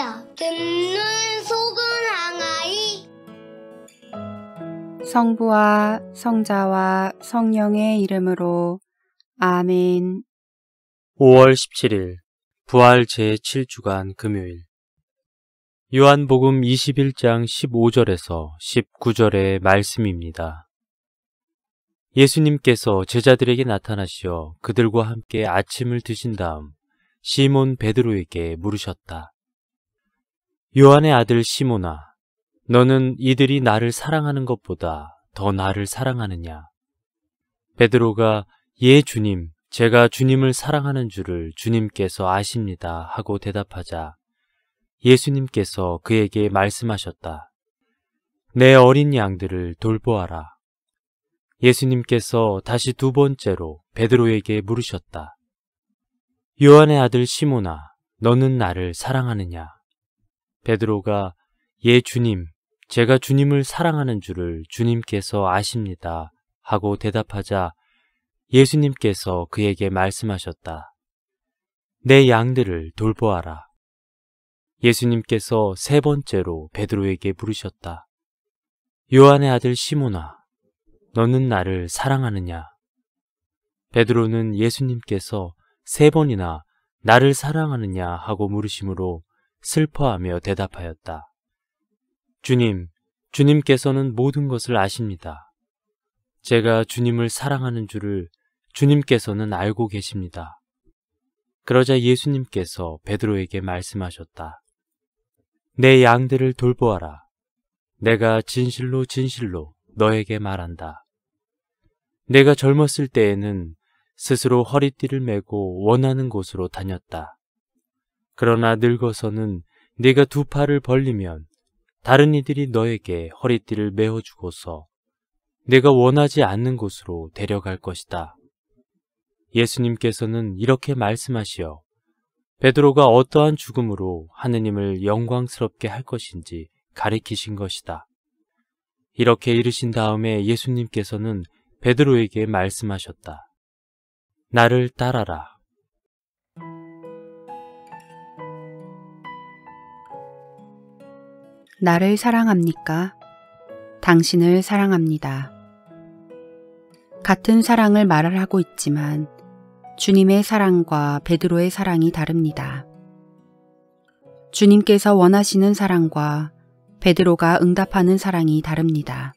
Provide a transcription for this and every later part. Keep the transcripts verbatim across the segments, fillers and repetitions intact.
알아. 듣는 속은 항아리. 성부와 성자와 성령의 이름으로 아멘. 오월 십칠일 부활 제칠 주간 금요일. 요한복음 이십일 장 십오 절에서 십구 절의 말씀입니다. 예수님께서 제자들에게 나타나시어 그들과 함께 아침을 드신 다음 시몬 베드로에게 물으셨다. 요한의 아들 시몬아, 너는 이들이 나를 사랑하는 것보다 더 나를 사랑하느냐? 베드로가 예 주님, 제가 주님을 사랑하는 줄을 주님께서 아십니다 하고 대답하자 예수님께서 그에게 말씀하셨다. 내 어린 양들을 돌보아라. 예수님께서 다시 두 번째로 베드로에게 물으셨다. 요한의 아들 시몬아, 너는 나를 사랑하느냐? 베드로가 예 주님, 제가 주님을 사랑하는 줄을 주님께서 아십니다 하고 대답하자 예수님께서 그에게 말씀하셨다. 내 양들을 돌보아라. 예수님께서 세 번째로 베드로에게 물으셨다. 요한의 아들 시몬아, 너는 나를 사랑하느냐? 베드로는 예수님께서 세 번이나 나를 사랑하느냐 하고 물으심으로 슬퍼하며 대답하였다. 주님, 주님께서는 모든 것을 아십니다. 제가 주님을 사랑하는 줄을 주님께서는 알고 계십니다. 그러자 예수님께서 베드로에게 말씀하셨다. 내 양들을 돌보아라. 내가 진실로 진실로 너에게 말한다. 내가 젊었을 때에는 스스로 허리띠를 메고 원하는 곳으로 다녔다. 그러나 늙어서는 네가 두 팔을 벌리면 다른 이들이 너에게 허리띠를 메어주고서 내가 원하지 않는 곳으로 데려갈 것이다. 예수님께서는 이렇게 말씀하시어 베드로가 어떠한 죽음으로 하느님을 영광스럽게 할 것인지 가리키신 것이다. 이렇게 이르신 다음에 예수님께서는 베드로에게 말씀하셨다. 나를 따라라. 나를 사랑합니까? 당신을 사랑합니다. 같은 사랑을 말을 하고 있지만 주님의 사랑과 베드로의 사랑이 다릅니다. 주님께서 원하시는 사랑과 베드로가 응답하는 사랑이 다릅니다.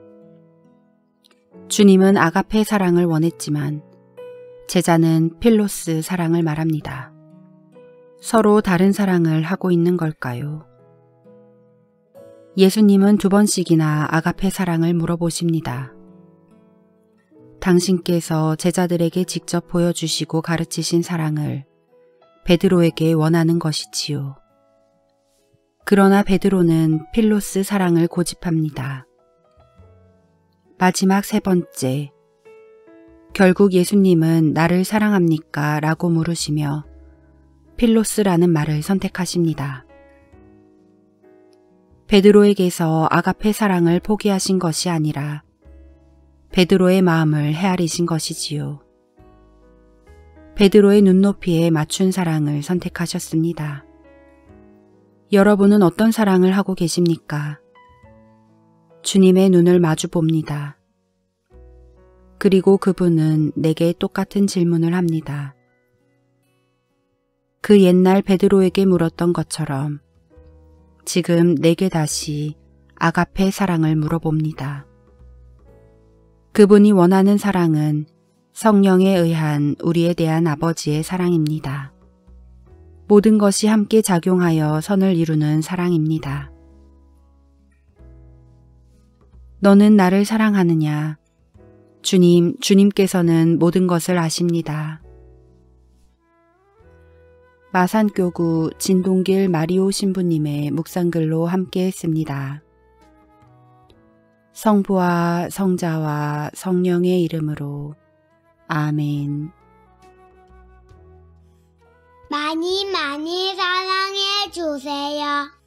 주님은 아가페 사랑을 원했지만 제자는 필로스 사랑을 말합니다. 서로 다른 사랑을 하고 있는 걸까요? 예수님은 두 번씩이나 아가페 사랑을 물어보십니다. 당신께서 제자들에게 직접 보여주시고 가르치신 사랑을 베드로에게 원하는 것이지요. 그러나 베드로는 필로스 사랑을 고집합니다. 마지막 세 번째, 결국 예수님은 나를 사랑합니까? 라고 물으시며 필로스라는 말을 선택하십니다. 베드로에게서 아가페 사랑을 포기하신 것이 아니라 베드로의 마음을 헤아리신 것이지요. 베드로의 눈높이에 맞춘 사랑을 선택하셨습니다. 여러분은 어떤 사랑을 하고 계십니까? 주님의 눈을 마주 봅니다. 그리고 그분은 내게 똑같은 질문을 합니다. 그 옛날 베드로에게 물었던 것처럼 지금 내게 다시 아가페 사랑을 물어봅니다. 그분이 원하는 사랑은 성령에 의한 우리에 대한 아버지의 사랑입니다. 모든 것이 함께 작용하여 선을 이루는 사랑입니다. 너는 나를 사랑하느냐? 주님, 주님께서는 모든 것을 아십니다. 마산교구 진동길 마리오 신부님의 묵상글로 함께 했습니다. 성부와 성자와 성령의 이름으로 아멘. 많이 많이 사랑해 주세요.